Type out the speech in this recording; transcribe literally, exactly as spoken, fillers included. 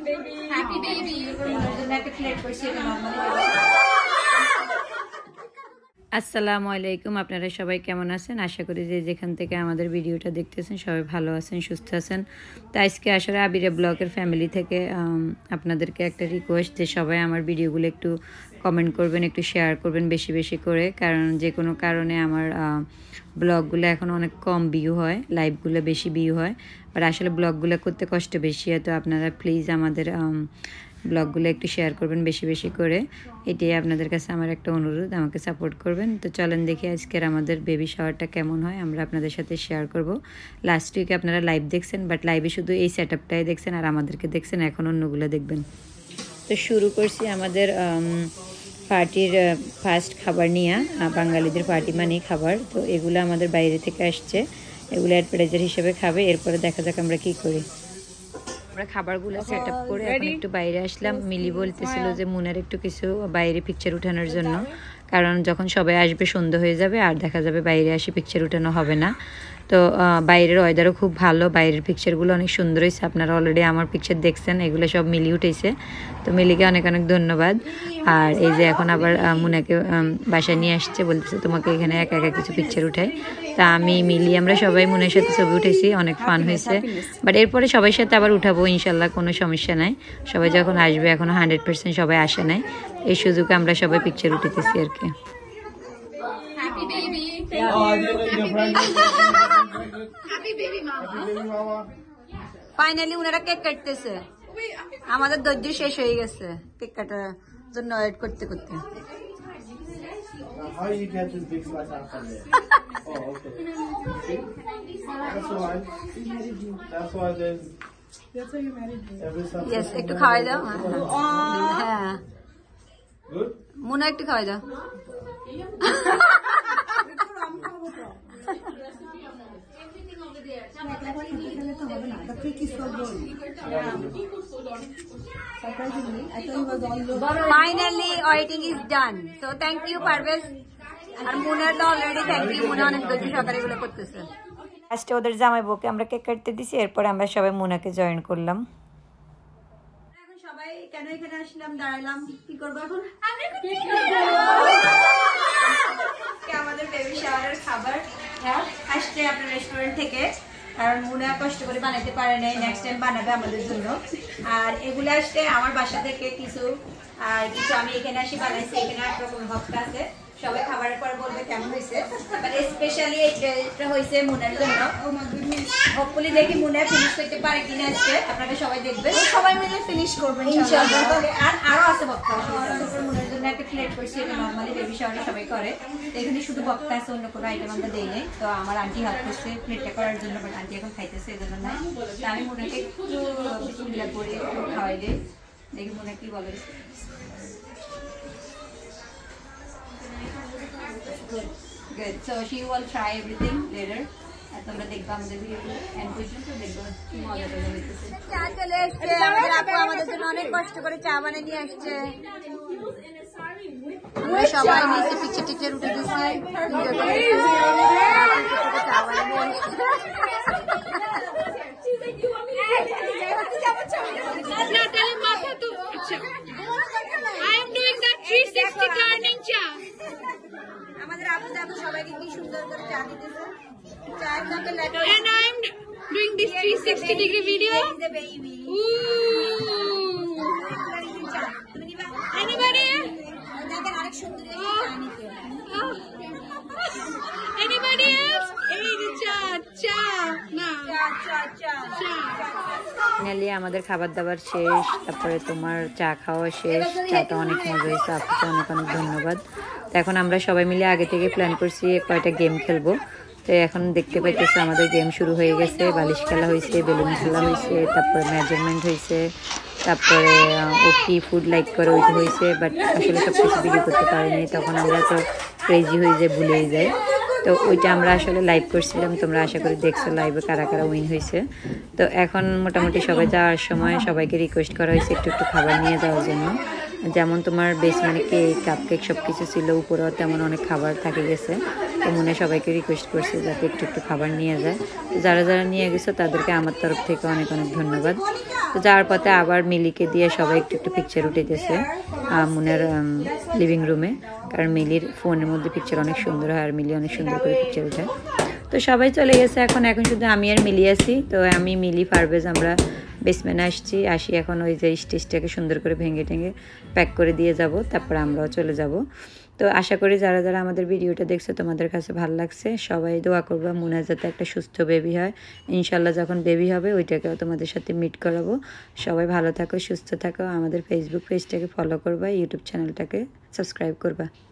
Happy baby. আসসালামু আলাইকুম, আপনারা সবাই কেমন আছেন? আশা করি যে যেখান থেকে আমাদের ভিডিওটা দেখতেছেন সবাই ভালো আছেন, সুস্থ আছেন। তো আজকে আসলে আবিরা ব্লগের ফ্যামিলি থেকে আপনাদেরকে একটা রিকোয়েস্ট যে সবাই আমার ভিডিওগুলো একটু কমেন্ট করবেন, একটু শেয়ার করবেন বেশি বেশি করে, কারণ যে কোনো কারণে আমার ব্লগগুলো এখন অনেক কম ভিউ হয়, লাইভগুলো বেশি ভিউ হয়, বাট আসলে ব্লগগুলো করতে কষ্ট বেশি হয়। তো আপনারা প্লিজ আমাদের ব্লগগুলো একটু শেয়ার করবেন বেশি বেশি করে, এটাই আপনাদের কাছে আমার একটা অনুরোধ, আমাকে সাপোর্ট করবেন। তো চলেন দেখি আজকের আমাদের বেবি শাওয়ারটা কেমন হয়, আমরা আপনাদের সাথে শেয়ার করব। লাস্ট উইকে আপনারা লাইভ দেখছেন, বাট লাইভে শুধু এই সেট আপটাই দেখছেন আর আমাদেরকে দেখছেন, এখন অন্যগুলো দেখবেন। তো শুরু করছি আমাদের পার্টির ফার্স্ট খাবার নিয়ে, বাঙালিদের পার্টি মানেই খাবার। তো এগুলো আমাদের বাইরে থেকে আসছে, এগুলো অ্যাডভার্টাইজার হিসেবে খাবে, এরপরে দেখা যাক আমরা কী করি। আমরা খাবারগুলো সেট আপ করে এখন একটু বাইরে আসলাম। মিলি বলতেছিল যে মুনের একটু কিছু বাইরে পিকচার উঠানোর জন্য, কারণ যখন সবাই আসবে সন্ধ্যা হয়ে যাবে আর দেখা যাবে বাইরে আসি পিকচার উঠানো হবে না। তো বাইরের ওয়েদারও খুব ভালো, বাইরের পিকচারগুলো অনেক সুন্দর হয়েছে, আপনারা অলরেডি আমার পিকচার দেখছেন, এগুলো সব মিলি উঠেছে। তো মিলিকে অনেক অনেক ধন্যবাদ। আর এই যে এখন আবার মুনাকে বাসায় নিয়ে আসছে, বলতেছে তোমাকে এখানে একা একা কিছু পিকচার উঠাই। তা আমি মিলি আমরা সবাই মুনের সাথে ছবি উঠেছি, অনেক ফান হয়েছে। বাট এরপরে সবার সাথে আবার উঠাবো ইনশাল্লাহ, কোনো সমস্যা নাই। সবাই যখন আসবে, এখনও হান্ড্রেড পার্সেন্ট সবাই আসে নাই, এই সুযোগে আমরা সবাই পিকচার উঠেতেছি আর কি। Happy baby. Happy baby mama. Finally ওনারা কেক কাটতেছে, আমাদের ধৈর্য শেষ হয়ে গেছে কেক কাটার জন্য ওয়েট করতে করতে। How you get this big slice out from there? Oh, okay. That's why. That's why there's. That's why you married me. Every Sunday. Yes, একটু খাওয়াই দাও। হ্যাঁ, Good. মুনা একটু খাওয়াই দাও। Finally, editing is done. So thank you, Parvez. আর মুনার তো already thank you, মুনা অনেক বেশি সকালে এগুলো করতেছে। ফার্স্টে ওদের জামাই বউকে আমরা কেক কাটতে দিছি, এরপরে আমরা সবাই মুনাকে জয়েন করলাম। এখন সবাই কেন এখানে আসলাম, দাঁড়ালাম, কি করবো এখন? আমাদের বেবি শাওয়ারের খাবার হ্যাঁ আসছে আপনার রেস্টুরেন্ট থেকে, কারণ মুনা কষ্ট করে বানাতে পারে নাই, নেক্সট টাইম বানাবে আমাদের জন্য। আর এগুলো আসছে আমার বাসা থেকে কিছু, আর কিছু আমি এখানে আসি বানাইছি। এখানে এক রকম ভক্ত আছে, সবাই খাবারের পর বলবে কেমন হয়েছে, মানে স্পেশালি এটা হয়েছে মুনার জন্য। হোপফুলি দেখি মুনা ফিনিশ করতে পারে কিনা আজকে, আপনারা সবাই দেখবেন, সবাই মিলে ফিনিশ করবেন ইনশাআল্লাহ। আর আরো আছে ভক্ত, মুনার জন্য একটা প্লেট করছি, এটা নর্মালি বেবি শাওয়ারে সবাই করে। এখানে শুধু ভক্ত আছে, অন্য কোনো আইটেম আমরা দেই নাই। তো আমার আন্টি হেল্প করছে প্লেটটা করার জন্য, বাট আন্টি এখন খাইতেছে, এই জন্য নাই। তো আমি মুনাকে একটু বিসমিল্লাহ করে খাওয়াই দিই, দেখি মুনা কি বলে। Good. Good. So she will try everything later. আর তোমরা দেখবা আমাদের ভিডিও এন্ড পর্যন্ত দেখবা কি মজা করে হইতেছে। চা চলে আসছে, আমাদের আপু আমাদের জন্য অনেক কষ্ট করে চা বানিয়ে নিয়ে আসছে। আমরা সবাই নিচে পিকচার টিকচার উঠে দিচ্ছি, চা বানিয়ে আমাদের আপু দেখো সবাইকে কি সুন্দর করে চা দিতেছে। চায়ের সাথে letter and I'm doing this three sixty degree video. Anybody? দেখেন আরেক সুন্দর চা নিতে। Anybody else? এই যে চা চা না চা চা চা চা। ফাইনালি আমাদের খাবার দাবার শেষ, তারপরে তোমার চা খাওয়া শেষ। চাটা অনেক মজা হয়েছে, আপুকে অনেক অনেক ধন্যবাদ। তো এখন আমরা সবাই মিলে আগে থেকে প্ল্যান করছি কয়টা গেম খেলবো। তো এখন দেখতে পাইতেছে আমাদের গেম শুরু হয়ে গেছে, বালিশ খেলা হয়েছে, বেলুন খেলা হয়েছে, তারপরে মেজারমেন্ট হয়েছে, তারপরে ও কি ফুড লাইক করে ওইটা হয়েছে। বাট আসলে সব কিছু ভিডিও করতে পারিনি, তখন আমরা তো ক্রেজি হয়ে যাই, ভুলেই যাই। তো ওইটা আমরা আসলে লাইভ করছিলাম, তোমরা আশা করি দেখছো লাইভে কারা কারা উইন হয়েছে। তো এখন মোটামুটি সবাই যাওয়ার সময় সবাইকে রিকোয়েস্ট করা হয়েছে একটু একটু খাবার নিয়ে যাওয়ার জন্য। যেমন তোমার বেশ মানে কেক কাপ কেক সব কিছু ছিল, উপরেও তেমন অনেক খাবার থাকে গেছে। তো মনে সবাইকে রিকোয়েস্ট করছে যাতে একটু একটু খাবার নিয়ে যায়। তো যারা যারা নিয়ে গেছো তাদেরকে আমার তরফ থেকে অনেক অনেক ধন্যবাদ। তো যাওয়ার পথে আবার মিলিকে দিয়ে সবাই একটু একটু পিকচার উঠেছে মুনের লিভিং রুমে, কারণ মিলির ফোনের মধ্যে পিকচার অনেক সুন্দর হয় আর মিলি অনেক সুন্দর করে পিকচার উঠায়। তো সবাই চলে গেছে এখন, এখন শুধু আমি আর মিলি আছি। তো আমি মিলি পারভেজ আমরা বেসমেন্টে আসছি, আসি এখন ওই যে স্টেজটাকে সুন্দর করে ভেঙে টেঙে প্যাক করে দিয়ে যাব, তারপর আমরাও চলে যাব। তো আশা করি যারা যারা আমাদের ভিডিওটা দেখছে তোমাদের কাছে ভালো লাগছে। সবাই দোয়া করবা মুনা যাতে একটা সুস্থ বেবি হয়, ইনশাল্লাহ যখন বেবি হবে ওইটাকেও তোমাদের সাথে মিট করাবো। সবাই ভালো থাকো, সুস্থ থাকো, আমাদের ফেসবুক পেজটাকে ফলো করবা, ইউটিউব চ্যানেলটাকে সাবস্ক্রাইব করবা।